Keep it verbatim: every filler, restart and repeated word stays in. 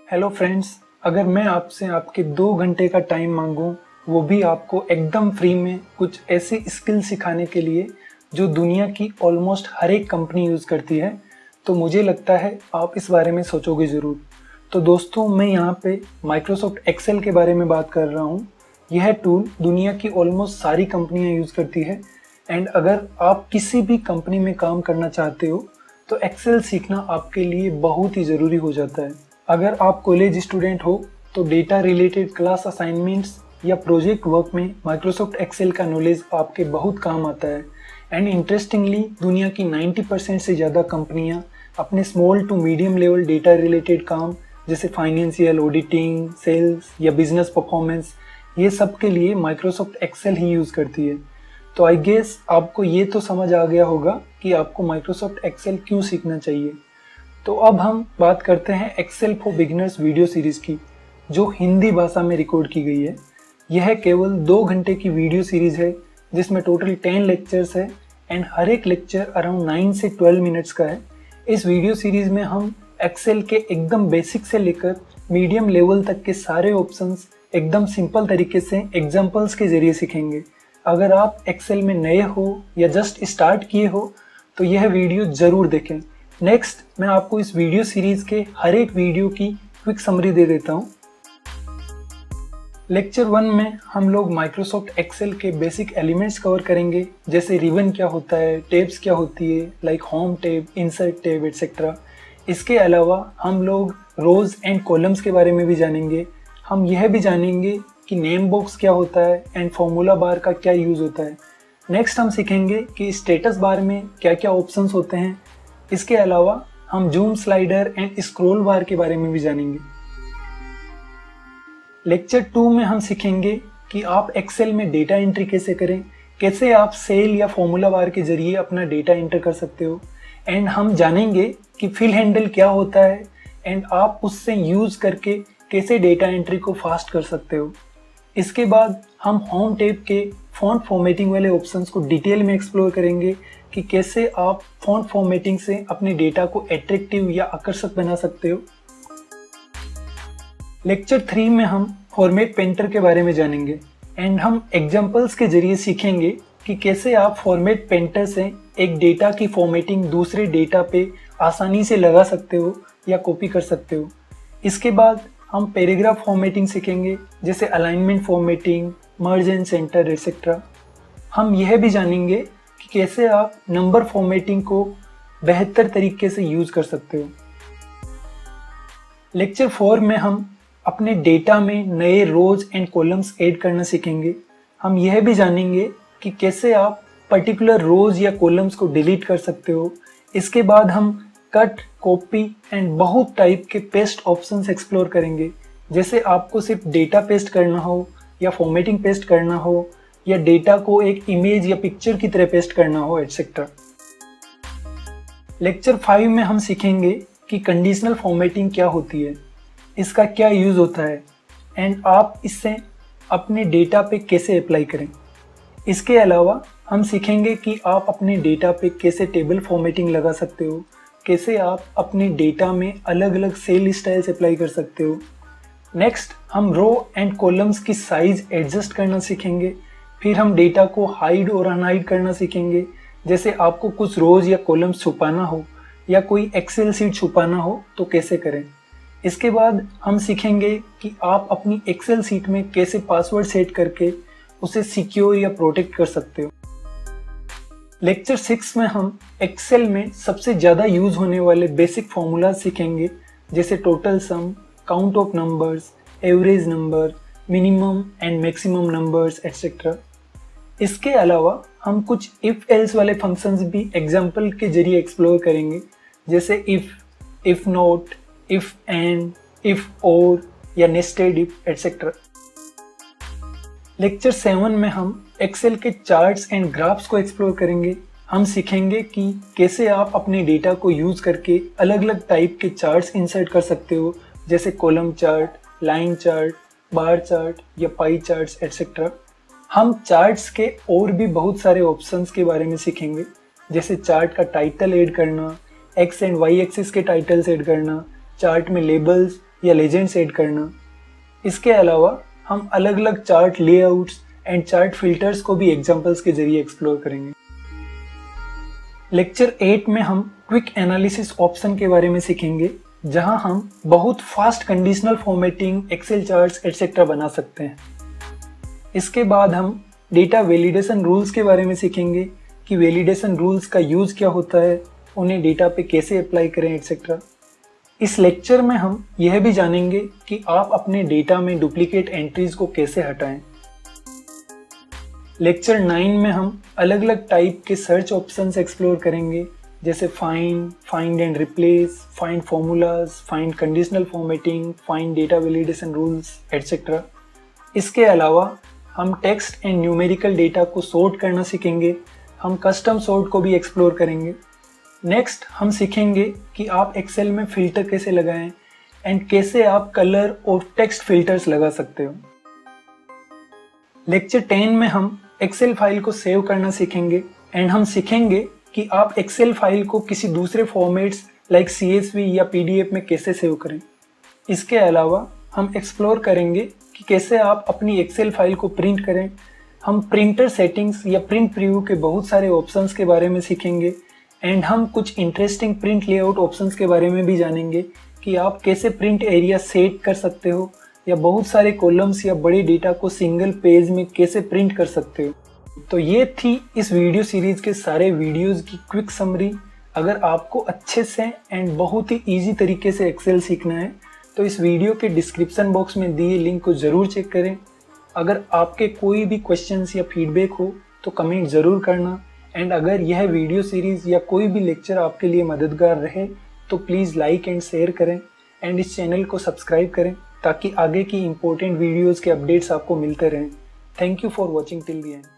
Hello friends, अगर मैं आपसे आपके दो घंटे का टाइम मांगूं, वो भी आपको एकदम फ्री में कुछ ऐसी स्किल सिखाने के लिए जो दुनिया की ऑलमोस्ट हर एक कंपनी यूज़ करती है, तो मुझे लगता है आप इस बारे में सोचोगे ज़रूर। तो दोस्तों, मैं यहाँ पे माइक्रोसॉफ्ट एक्सेल के बारे में बात कर रहा हूँ। यह टूल दुनिया की ऑलमोस्ट सारी कंपनियाँ यूज़ करती है एंड अगर आप किसी भी कंपनी में काम करना चाहते हो तो एक्सेल सीखना आपके लिए बहुत ही ज़रूरी हो जाता है। अगर आप कॉलेज स्टूडेंट हो तो डेटा रिलेटेड क्लास असाइनमेंट्स या प्रोजेक्ट वर्क में माइक्रोसॉफ्ट एक्सेल का नॉलेज आपके बहुत काम आता है। एंड इंटरेस्टिंगली, दुनिया की नब्बे परसेंट से ज़्यादा कंपनियां अपने small to medium level data related काम जैसे फाइनेंशियल, ऑडिटिंग, सेल्स या बिजनेस परफॉर्मेंस, ये सब के लिए माइक्रोसॉफ्ट एक्सेल ही यूज़ करती है। तो आई गेस आपको ये तो समझ आ गया होगा कि आपको माइक्रोसॉफ्ट एक्सेल क्यों सीखना चाहिए। तो अब हम बात करते हैं Excel for beginners video series की, जो हिंदी भाषा में रिकॉर्ड की गई है। यह केवल दो घंटे की वीडियो सीरीज़ है जिसमें टोटल टेन लेक्चर्स है एंड हर एक लेक्चर अराउंड नाइन से ट्वेल्व मिनट्स का है। इस वीडियो सीरीज़ में हम एक्सेल के एकदम बेसिक से लेकर मीडियम लेवल तक के सारे ऑप्शंस एकदम सिंपल तरीके से एग्जाम्पल्स के ज़रिए सीखेंगे। अगर आप एक्सेल में नए हो या जस्ट स्टार्ट किए हो तो यह वीडियो ज़रूर देखें। नेक्स्ट, मैं आपको इस वीडियो सीरीज़ के हर एक वीडियो की क्विक समरी दे देता हूँ। लेक्चर वन में हम लोग माइक्रोसॉफ्ट एक्सेल के बेसिक एलिमेंट्स कवर करेंगे, जैसे रिबन क्या होता है, टैब्स क्या होती है like home tab, insert tab etcetera. इसके अलावा हम लोग रोज एंड कॉलम्स के बारे में भी जानेंगे। हम यह भी जानेंगे कि नेम बॉक्स क्या होता है एंड फॉर्मूला बार का क्या यूज़ होता है। नेक्स्ट हम सीखेंगे कि स्टेटस बार में क्या क्या ऑप्शंस होते हैं। इसके अलावा हम zoom slider and scroll bar के बारे में भी जानेंगे। लेक्चर टू में हम सीखेंगे कि आप एक्सेल में डेटा एंट्री कैसे करें, कैसे आप सेल या फॉर्मूला बार के जरिए अपना डेटा एंटर कर सकते हो। एंड हम जानेंगे कि फिल हैंडल क्या होता है एंड आप उससे यूज़ करके कैसे डेटा एंट्री को फास्ट कर सकते हो। इसके बाद हम होम टैब के फॉन्ट फॉर्मेटिंग वाले ऑप्शंस को डिटेल में एक्सप्लोर करेंगे कि कैसे आप फॉन्ट फॉर्मेटिंग से अपने डेटा को एट्रैक्टिव या आकर्षक बना सकते हो। लेक्चर थ्री में हम फॉर्मेट पेंटर के बारे में जानेंगे एंड हम एग्जांपल्स के जरिए सीखेंगे कि कैसे आप फॉर्मेट पेंटर से एक डेटा की फॉर्मेटिंग दूसरे डेटा पे आसानी से लगा सकते हो या कॉपी कर सकते हो। इसके बाद हम पैराग्राफ फॉर्मेटिंग सीखेंगे, जैसे alignment formatting, merge and centre etcetera. हम यह भी जानेंगे कि कैसे आप नंबर फॉर्मेटिंग को बेहतर तरीके से यूज़ कर सकते हो। लेक्चर फोर में हम अपने डेटा में नए रोज एंड कॉलम्स ऐड करना सीखेंगे। हम यह भी जानेंगे कि कैसे आप पर्टिकुलर रोज या कॉलम्स को डिलीट कर सकते हो। इसके बाद हम कट, कॉपी एंड बहुत टाइप के पेस्ट ऑप्शंस एक्सप्लोर करेंगे, जैसे आपको सिर्फ डेटा पेस्ट करना हो या फॉर्मेटिंग पेस्ट करना हो या डेटा को एक इमेज या पिक्चर की तरह पेस्ट करना हो एटसेट्रा। लेक्चर फाइव में हम सीखेंगे कि कंडीशनल फॉर्मेटिंग क्या होती है, इसका क्या यूज़ होता है एंड आप इससे अपने डेटा पे कैसे अप्लाई करें। इसके अलावा हम सीखेंगे कि आप अपने डेटा पे कैसे टेबल फॉर्मेटिंग लगा सकते हो, कैसे आप अपने डेटा में अलग अलग सेल स्टाइल्स अप्लाई कर सकते हो। नेक्स्ट, हम रो एंड कॉलम्स की साइज एडजस्ट करना सीखेंगे। फिर हम डेटा को हाइड और अनहाइड करना सीखेंगे, जैसे आपको कुछ रोज या कॉलम्स छुपाना हो या कोई एक्सेल सीट छुपाना हो तो कैसे करें। इसके बाद हम सीखेंगे कि आप अपनी एक्सेल सीट में कैसे पासवर्ड सेट करके उसे सिक्योर या प्रोटेक्ट कर सकते हो। लेक्चर सिक्स में हम एक्सेल में सबसे ज़्यादा यूज़ होने वाले बेसिक फॉर्मूला सीखेंगे, जैसे total sum, count of numbers, average number, minimum and maximum numbers etcetera. इसके अलावा हम कुछ इफ़ एल्स वाले फंक्शंस भी एग्जाम्पल के जरिए एक्सप्लोर करेंगे, जैसे if, if not, if and, if और या nested if etcetera. Lecture seven में हम एक्सेल के चार्ट्स एंड ग्राफ्स को एक्सप्लोर करेंगे। हम सीखेंगे कि कैसे आप अपने डेटा को यूज़ करके अलग अलग टाइप के चार्ट्स इंसर्ट कर सकते हो, जैसे column chart, line chart, bar chart या पाई चार्ट्स एटसेट्रा। हम चार्ट्स के और भी बहुत सारे ऑप्शंस के बारे में सीखेंगे, जैसे चार्ट का टाइटल ऐड करना, एक्स एंड वाई एक्सिस के टाइटल्स ऐड करना, चार्ट में लेबल्स या लेजेंड्स ऐड करना। इसके अलावा हम अलग अलग chart layouts and chart filters को भी एग्जांपल्स के जरिए एक्सप्लोर करेंगे। लेक्चर एट में हम क्विक एनालिसिस ऑप्शन के बारे में सीखेंगे, जहां हम बहुत fast conditional formatting, Excel charts etcetera बना सकते हैं। इसके बाद हम डेटा वैलिडेशन रूल्स के बारे में सीखेंगे कि वैलिडेशन रूल्स का यूज क्या होता है, उन्हें डेटा पे कैसे अप्लाई करें एटसेट्रा। इस लेक्चर में हम यह भी जानेंगे कि आप अपने डेटा में डुप्लीकेट एंट्रीज को कैसे हटाएं। लेक्चर नाइन में हम अलग अलग टाइप के सर्च ऑप्शंस एक्सप्लोर करेंगे, जैसे find, find and replace, find formulas, find conditional formatting, find data validation rules etcetera. इसके अलावा हम टेक्स्ट एंड न्यूमेरिकल डेटा को सॉर्ट करना सीखेंगे। हम कस्टम सॉर्ट को भी एक्सप्लोर करेंगे। नेक्स्ट हम सीखेंगे कि आप एक्सेल में फिल्टर कैसे लगाएं एंड कैसे आप कलर और टेक्स्ट फिल्टर्स लगा सकते हो। लेक्चर टेन में हम एक्सेल फाइल को सेव करना सीखेंगे एंड हम सीखेंगे कि आप एक्सेल फाइल को किसी दूसरे formats like C S V या पी डी एफ में कैसे सेव करें। इसके अलावा हम एक्सप्लोर करेंगे कि कैसे आप अपनी एक्सेल फाइल को प्रिंट करें। हम प्रिंटर सेटिंग्स या प्रिंट प्रीव्यू के बहुत सारे ऑप्शंस के बारे में सीखेंगे एंड हम कुछ इंटरेस्टिंग प्रिंट लेआउट ऑप्शंस के बारे में भी जानेंगे कि आप कैसे प्रिंट एरिया सेट कर सकते हो या बहुत सारे कॉलम्स या बड़े डेटा को सिंगल पेज में कैसे प्रिंट कर सकते हो। तो ये थी इस वीडियो सीरीज के सारे वीडियोस की क्विक समरी। अगर आपको अच्छे से एंड बहुत ही इजी तरीके से एक्सेल सीखना है तो इस वीडियो के डिस्क्रिप्शन बॉक्स में दिए लिंक को ज़रूर चेक करें। अगर आपके कोई भी क्वेश्चंस या फीडबैक हो तो कमेंट ज़रूर करना एंड अगर यह वीडियो सीरीज़ या कोई भी लेक्चर आपके लिए मददगार रहे तो प्लीज़ लाइक एंड शेयर करें एंड इस चैनल को सब्सक्राइब करें ताकि आगे की इम्पोर्टेंट वीडियोज़ के अपडेट्स आपको मिलते रहें। Thank you for watching till the and.